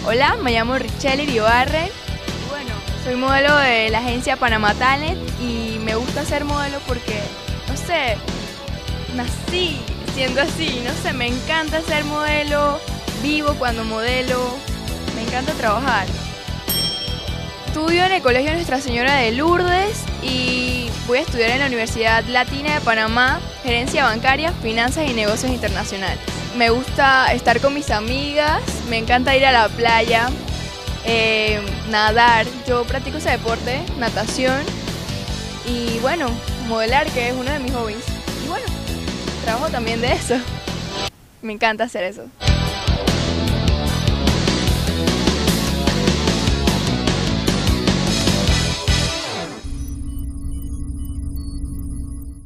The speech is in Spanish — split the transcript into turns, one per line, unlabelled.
Hola, me llamo Richelle Iribarren. Y bueno, soy modelo de la agencia Panama Talent y me gusta ser modelo porque, no sé, nací siendo así, no sé, me encanta ser modelo, vivo cuando modelo, me encanta trabajar. Estudio en el Colegio Nuestra Señora de Lourdes y voy a estudiar en la Universidad Latina de Panamá, Gerencia Bancaria, Finanzas y Negocios Internacionales. Me gusta estar con mis amigas, me encanta ir a la playa, nadar, yo practico ese deporte, natación y bueno, modelar, que es uno de mis hobbies. Y bueno, trabajo también de eso, me encanta hacer eso.